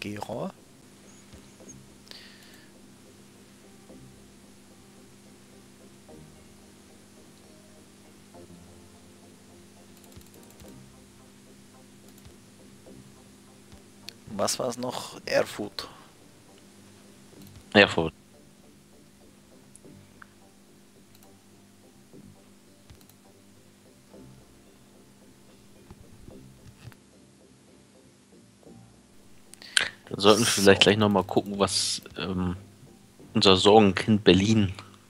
Gera. Was war es noch? Erfurt. Erfurt. Dann sollten wir vielleicht gleich nochmal gucken, was unser Sorgenkind Berlin.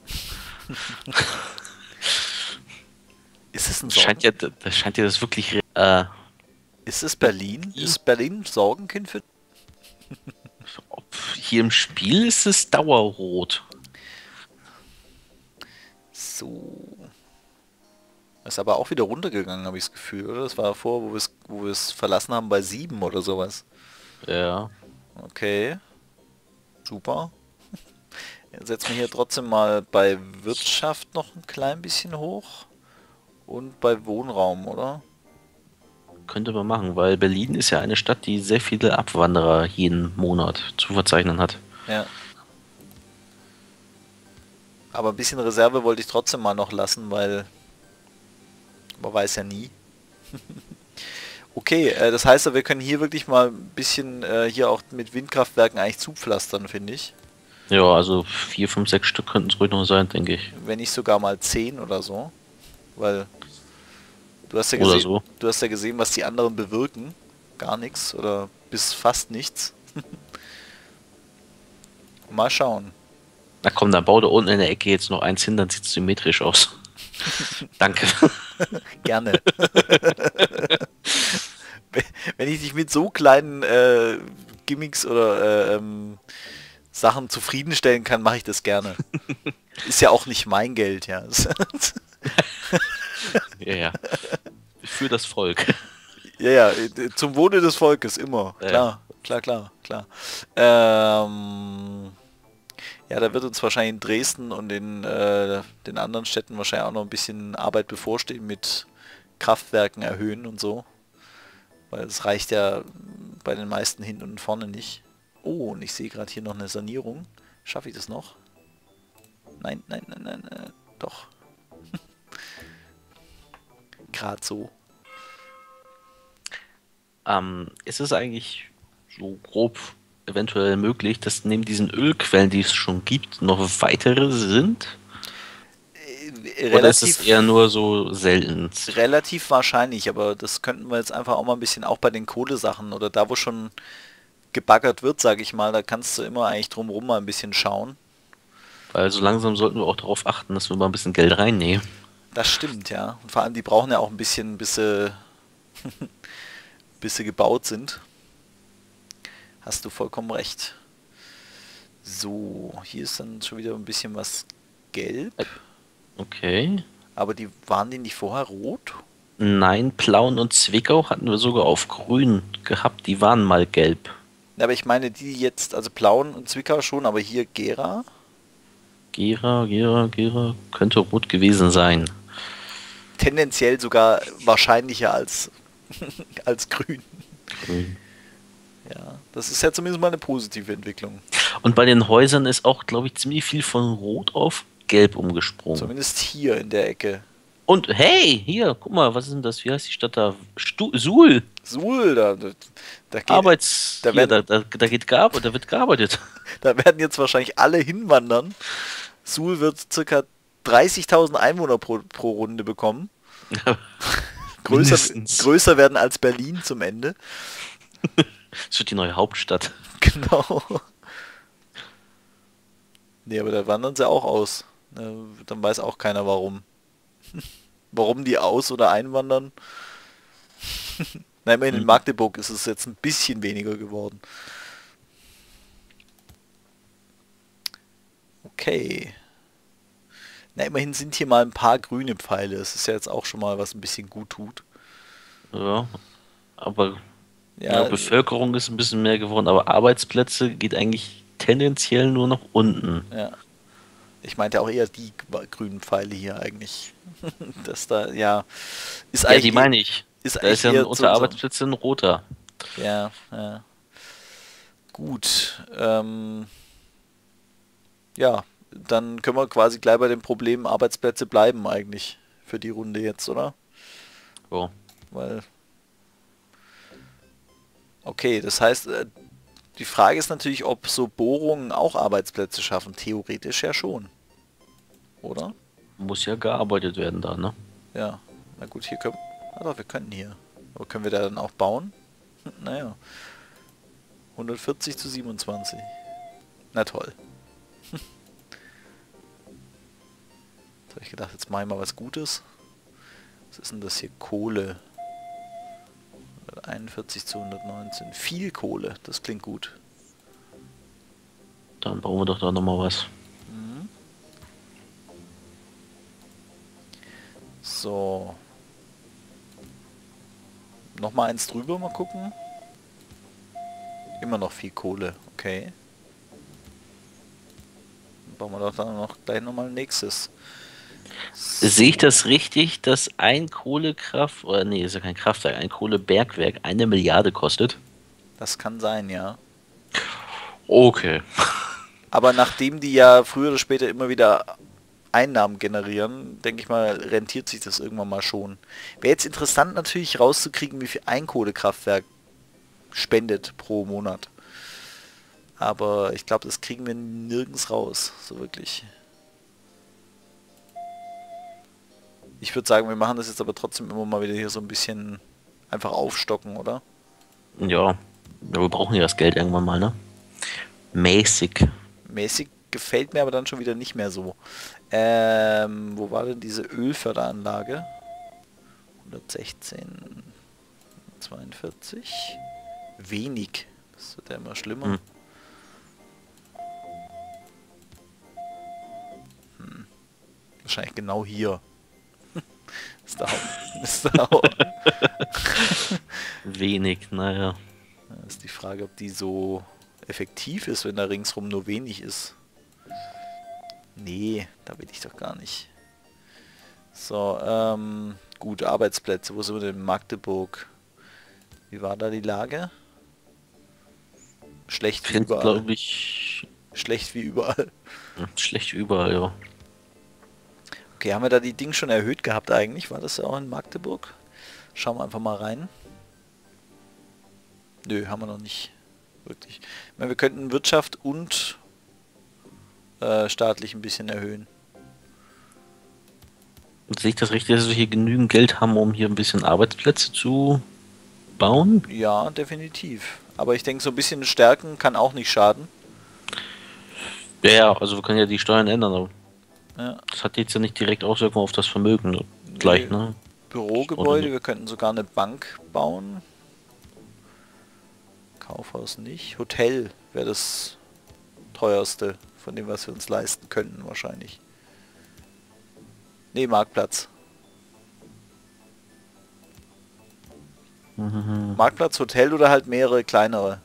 Ist es ein Das scheint ja das wirklich. Ist es Berlin? Ist Berlin ein Sorgenkind für... Hier im Spiel ist es dauerrot. So. Ist aber auch wieder runtergegangen, habe ich das Gefühl, oder? Das war davor, wo wir es verlassen haben bei 7 oder sowas. Ja. Okay. Super. Jetzt setzen wir hier trotzdem mal bei Wirtschaft noch ein klein bisschen hoch. Und bei Wohnraum, oder? Könnte man machen, weil Berlin ist ja eine Stadt, die sehr viele Abwanderer jeden Monat zu verzeichnen hat. Ja. Aber ein bisschen Reserve wollte ich trotzdem mal noch lassen, weil man weiß ja nie. Okay, das heißt, wir können hier wirklich mal ein bisschen hier auch mit Windkraftwerken eigentlich zupflastern, finde ich. Ja, also 4, 5, 6 Stück könnten es ruhig noch sein, denke ich. Wenn nicht sogar mal 10 oder so. Weil du hast ja Oder gesehen, so. du hast ja gesehen, was die anderen bewirken. Gar nichts oder bis fast nichts. Mal schauen. Na komm, dann bau da unten in der Ecke jetzt noch eins hin, dann sieht es symmetrisch aus. Danke. Gerne. Wenn ich dich mit so kleinen Gimmicks oder Sachen zufriedenstellen kann, mache ich das gerne. Ist ja auch nicht mein Geld, ja. Ja, ja. Für das Volk. Ja, ja, zum Wohle des Volkes, immer. Ja. Klar. Ja, da wird uns wahrscheinlich in Dresden und in den anderen Städten wahrscheinlich auch noch ein bisschen Arbeit bevorstehen mit Kraftwerken erhöhen und so. Weil es reicht ja bei den meisten hinten und vorne nicht. Oh, und ich sehe gerade hier noch eine Sanierung. Schaffe ich das noch? Nein, doch. Gerade so. Ist es eigentlich so grob eventuell möglich, dass neben diesen Ölquellen, die es schon gibt, noch weitere sind? Oder ist es eher nur so selten? Relativ wahrscheinlich, aber das könnten wir jetzt einfach auch mal ein bisschen auch bei den Kohlesachen oder da, wo schon gebaggert wird, sage ich mal, da kannst du immer eigentlich drumherum mal ein bisschen schauen. Weil so langsam sollten wir auch darauf achten, dass wir mal ein bisschen Geld reinnehmen. Das stimmt, ja. Und vor allem, die brauchen ja auch ein bisschen, bis sie gebaut sind. Hast du vollkommen recht. So, hier ist dann schon wieder ein bisschen was gelb. Okay. Aber waren die nicht vorher rot? Nein, Plauen und Zwickau hatten wir sogar auf grün gehabt. Die waren mal gelb. Aber ich meine, die jetzt, also Plauen und Zwickau schon, aber hier Gera? Gera, könnte rot gewesen sein. Tendenziell sogar wahrscheinlicher als, als grün. Grün. Ja, das ist ja zumindest mal eine positive Entwicklung. Und bei den Häusern ist auch, glaube ich, ziemlich viel von rot auf gelb umgesprungen. Zumindest hier in der Ecke. Und hey, hier, guck mal, was ist denn das? Wie heißt die Stadt da? Suhl. Suhl, da geht, Da wird gearbeitet. da werden jetzt wahrscheinlich alle hinwandern. Suhl wird ca. 30.000 Einwohner pro Runde bekommen. Größer werden als Berlin zum Ende. Das wird die neue Hauptstadt. Genau. Nee, aber da wandern sie auch aus. Dann weiß auch keiner warum. Warum die aus- oder einwandern. Nein, in Magdeburg ist es jetzt ein bisschen weniger geworden. Okay. Na, immerhin sind hier mal ein paar grüne Pfeile. Das ist ja jetzt auch schon mal, was ein bisschen gut tut. Ja, aber Ja, Bevölkerung ist ein bisschen mehr geworden, aber Arbeitsplätze geht eigentlich tendenziell nur nach unten. ja. Ich meinte auch eher die grünen Pfeile hier eigentlich. Das da, ja, ist Ja, eigentlich die meine ich. ist Da ist ja eher unter Arbeitsplätzen ein roter. ja. Gut. Ja, dann können wir quasi gleich bei dem Problem Arbeitsplätze bleiben eigentlich für die Runde jetzt, oder? So. Weil, okay, das heißt, die Frage ist natürlich, ob so Bohrungen auch Arbeitsplätze schaffen. Theoretisch ja schon, oder? Muss ja gearbeitet werden da, ne? Ja, na gut, hier können... Aber wir können hier. Aber können wir da dann auch bauen? Naja, 140:27. Na toll. Jetzt habe ich gedacht, jetzt mache ich mal was Gutes. Was ist denn das hier? Kohle. 41:119. Viel Kohle, das klingt gut. Dann brauchen wir doch da nochmal was. So. Nochmal eins drüber, mal gucken. Immer noch viel Kohle, okay. Dann bauen wir doch dann noch gleich nochmal nächstes. Sehe ich das richtig, dass ein Kohlekraft, oder nee, ist ja kein Kraftwerk, ein Kohlebergwerk 1 Milliarde kostet? Das kann sein, ja. Okay. Aber nachdem die ja früher oder später immer wieder Einnahmen generieren, denke ich mal, rentiert sich das irgendwann mal schon. Wäre jetzt interessant natürlich rauszukriegen, wie viel ein Kohlekraftwerk spendet pro Monat. Aber ich glaube, das kriegen wir nirgends raus, so wirklich. Ich würde sagen, wir machen das jetzt aber trotzdem immer mal wieder hier so ein bisschen einfach aufstocken, oder? Ja, wir brauchen ja das Geld irgendwann mal, ne? Mäßig. Mäßig gefällt mir aber dann schon wieder nicht mehr so. Wo war denn diese Ölförderanlage? 116, 42. Wenig. Das wird ja immer schlimmer. Wahrscheinlich genau hier. Ist da auch. Wenig, naja. Ist die Frage, ob die so effektiv ist, wenn da ringsrum nur wenig ist. Nee, da will ich doch gar nicht. So, gut, Arbeitsplätze. Wo sind wir denn? Magdeburg. Wie war da die Lage? Schlecht wie überall. Glaube ich. Schlecht wie überall. Schlecht überall, ja. Okay, haben wir da die Dinge schon erhöht gehabt eigentlich? War das ja auch in Magdeburg? Schauen wir einfach mal rein. Nö, haben wir noch nicht. Wirklich. Ich meine, wir könnten Wirtschaft und staatlich ein bisschen erhöhen. Sehe ich das richtig, dass wir hier genügend Geld haben, um hier ein bisschen Arbeitsplätze zu bauen? Ja, definitiv. Aber ich denke, so ein bisschen stärken kann auch nicht schaden. Ja, also wir können ja die Steuern ändern, aber Ja. das hat jetzt ja nicht direkt Auswirkungen auf das Vermögen gleich, ne? Bürogebäude, wir könnten sogar eine Bank bauen. Kaufhaus nicht. Hotel wäre das teuerste von dem, was wir uns leisten könnten wahrscheinlich. Nee, Marktplatz. Marktplatz, Hotel oder halt mehrere kleinere.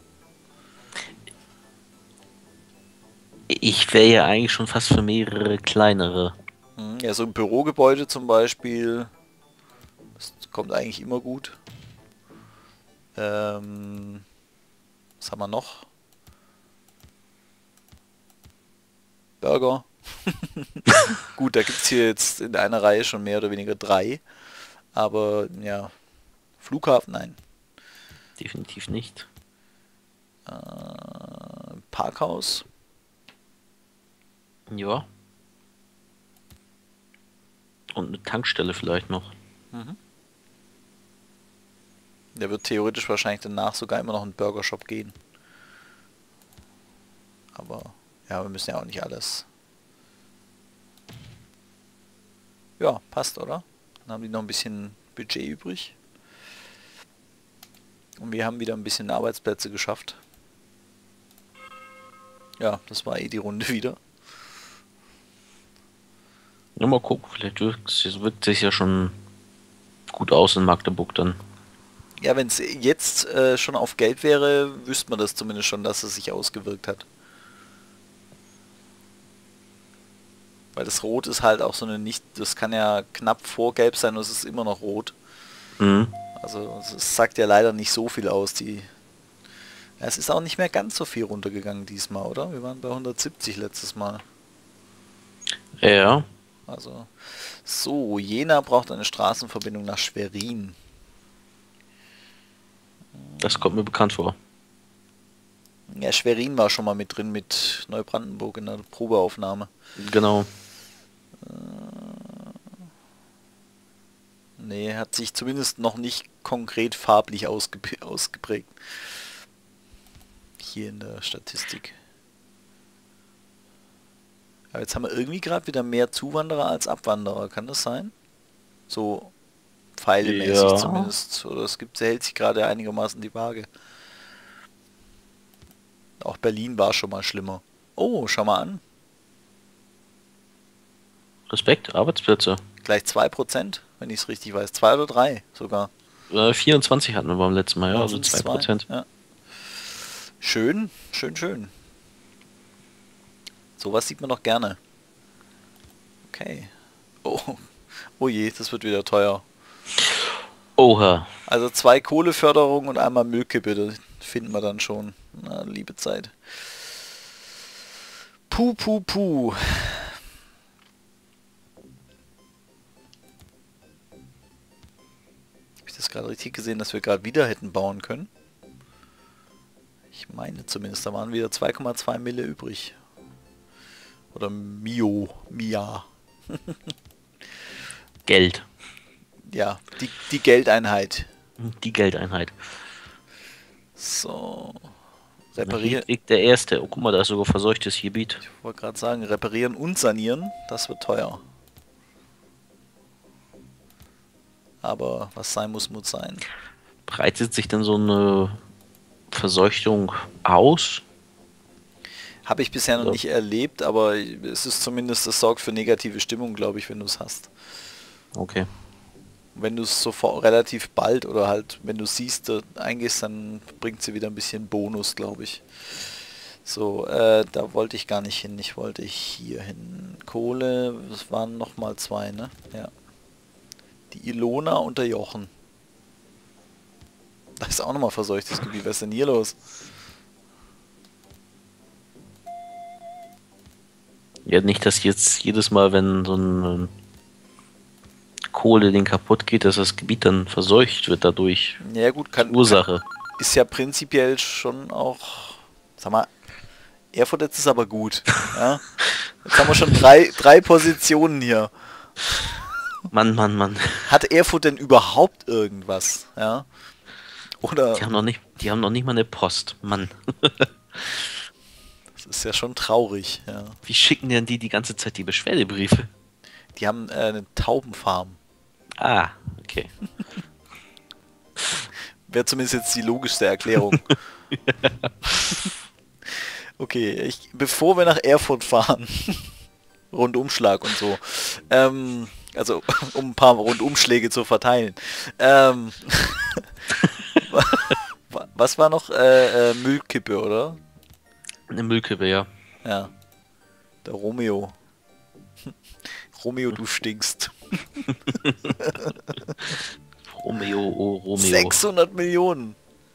Ich wäre ja eigentlich schon fast für mehrere kleinere. Ja, so ein Bürogebäude zum Beispiel. Das kommt eigentlich immer gut. Was haben wir noch? Burger. Gut, da gibt es hier jetzt in einer Reihe schon mehr oder weniger 3. Aber ja, Flughafen, nein. Definitiv nicht. Parkhaus. Ja. Und eine Tankstelle vielleicht noch. Der wird theoretisch wahrscheinlich danach sogar immer noch einen Burgershop gehen. Aber ja, wir müssen ja auch nicht alles. Ja, passt, oder? Dann haben die noch ein bisschen Budget übrig. Und wir haben wieder ein bisschen Arbeitsplätze geschafft. Ja, das war eh die Runde wieder. Ja, mal gucken, vielleicht wirkt sich ja schon gut aus in Magdeburg dann. Ja, wenn es jetzt schon auf Geld wäre, wüsste man das zumindest schon, dass es sich ausgewirkt hat. Weil das Rot ist halt auch so eine nicht, das kann ja knapp vor Gelb sein und es ist immer noch rot. Also es sagt ja leider nicht so viel aus, die Ja, es ist auch nicht mehr ganz so viel runtergegangen diesmal, oder? Wir waren bei 170 letztes Mal. Ja, Also, so, Jena braucht eine Straßenverbindung nach Schwerin. das kommt mir bekannt vor. Ja, Schwerin war schon mal mit drin mit Neubrandenburg in der Probeaufnahme. Genau. Nee, hat sich zumindest noch nicht konkret farblich ausgeprägt. Hier in der Statistik. Aber jetzt haben wir irgendwie gerade wieder mehr Zuwanderer als Abwanderer. Kann das sein? So pfeilemäßig Ja. zumindest. Oder hält sich gerade einigermaßen die Waage. Auch Berlin war schon mal schlimmer. Oh, schau mal an. Respekt, Arbeitsplätze. Gleich 2%, wenn ich es richtig weiß. 2 oder 3 sogar. 24 hatten wir beim letzten Mal, ja, also sind's 2%. Ja. Schön, schön, schön. Sowas sieht man doch gerne. Okay. Oh, oh je, das wird wieder teuer. Oha. Also 2 Kohleförderung und einmal Müllkippe, das finden wir dann schon. Na, liebe Zeit. Puh, puh, puh. Habe ich das gerade richtig gesehen, dass wir gerade wieder hätten bauen können? Ich meine zumindest, da waren wieder 2,2 Mille übrig. Oder Mia. Geld. Ja, die Geldeinheit. Die Geldeinheit. So. Hier Reparieren. liegt der erste. Oh, guck mal, da ist sogar verseuchtes Gebiet. Ich wollte gerade sagen, reparieren und sanieren, das wird teuer. Aber was sein muss, muss sein. Breitet sich denn so eine Verseuchtung aus? Habe ich bisher noch Ja. nicht erlebt, aber es ist zumindest, es sorgt für negative Stimmung, glaube ich, wenn du es hast. Okay. Wenn du es sofort relativ bald oder halt, wenn du siehst, eingehst, dann bringt sie wieder ein bisschen Bonus, glaube ich. So, da wollte ich gar nicht hin. Ich wollte hier hin. Kohle, das waren nochmal 2, ne? Ja. Die Ilona und der Jochen. Da ist auch nochmal verseuchtes Gebiet. Was ist denn hier los? Ja, nicht, dass jetzt jedes Mal, wenn so ein Kohle den kaputt geht, dass das Gebiet dann verseucht wird dadurch. Ja gut, Ursache. ist ja prinzipiell schon auch, sag mal, Erfurt jetzt ist aber gut. Ja? Jetzt haben wir schon drei Positionen hier. Mann, Mann, Mann. Hat Erfurt denn überhaupt irgendwas? Ja? Oder, Die haben noch nicht mal eine Post. Mann. das ist ja schon traurig. Ja. Wie schicken denn die ganze Zeit die Beschwerdebriefe? Die haben eine Taubenfarm. Ah, okay. Wäre zumindest jetzt die logischste Erklärung. Okay, bevor wir nach Erfurt fahren, Rundumschlag und so, also um ein paar Rundumschläge zu verteilen. Was war noch? Müllkippe, oder? Eine Müllkippe, ja. Ja. Der Romeo. Romeo, du stinkst. Romeo, oh Romeo. 600 Millionen.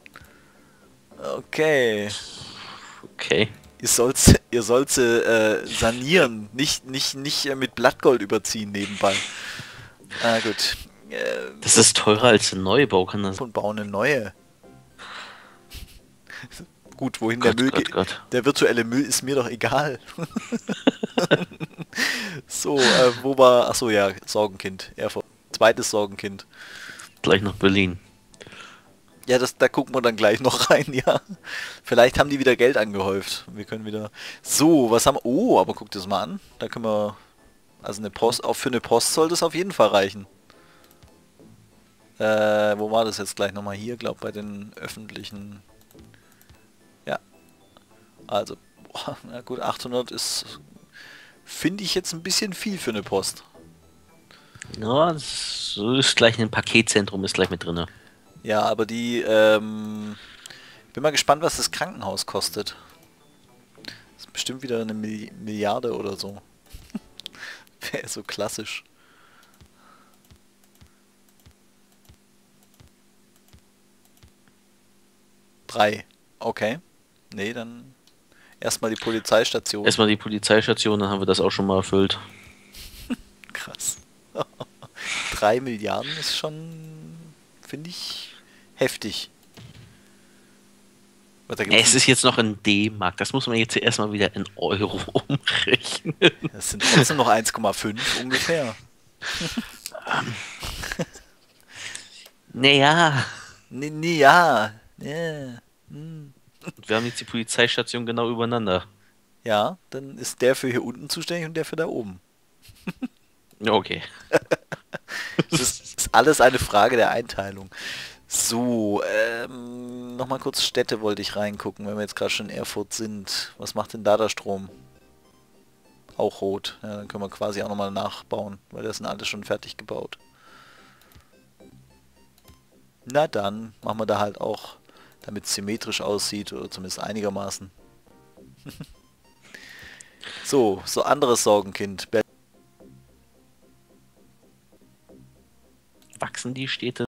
Okay. Okay. Ihr sollt sie sanieren, nicht mit Blattgold überziehen nebenbei. Ah gut. Das ist teurer als ein Neubau, kann das. Und bauen eine neue. Gut, wohin Gott, der Müll Gott, geht. Gott. Der virtuelle Müll ist mir doch egal. So, wo war... Achso, ja, Sorgenkind. Erfurt. Zweites Sorgenkind. Gleich nach Berlin. Ja, da gucken wir dann gleich noch rein, ja. Vielleicht haben die wieder Geld angehäuft. Wir können wieder... So, was haben... Oh, aber guck das mal an. Da können wir... Also eine Post... Auch für eine Post sollte es auf jeden Fall reichen. Wo war das jetzt gleich nochmal? Hier, glaube bei den öffentlichen... Ja. Also, boah, na gut, 800 ist... Finde ich jetzt ein bisschen viel für eine Post. Ja, das ist gleich ein Paketzentrum, ist gleich mit drin. Ja, aber die... bin mal gespannt, was das Krankenhaus kostet. Das ist bestimmt wieder eine Milliarde oder so. Wäre so klassisch. 3. Okay. Nee, dann erstmal die Polizeistation. Erstmal die Polizeistation, dann haben wir das auch schon mal erfüllt. Krass. 3 Milliarden ist schon, finde ich, heftig. Es ist jetzt noch in D-Mark, das muss man jetzt erstmal wieder in Euro umrechnen. Das sind trotzdem noch 1,5 ungefähr. Naja. Nee, ja. Yeah. Wir haben jetzt die Polizeistation genau übereinander. Ja, dann ist der für hier unten zuständig und der für da oben. Okay. Das ist alles eine Frage der Einteilung. So, nochmal kurz Städte wollte ich reingucken, wenn wir jetzt gerade schon in Erfurt sind. Was macht denn da der Strom? Auch rot. Ja, dann können wir quasi auch nochmal nachbauen, weil das sind alles schon fertig gebaut. Na dann, machen wir da halt auch, damit es symmetrisch aussieht, oder zumindest einigermaßen. So anderes Sorgenkind. Wachsen die Städte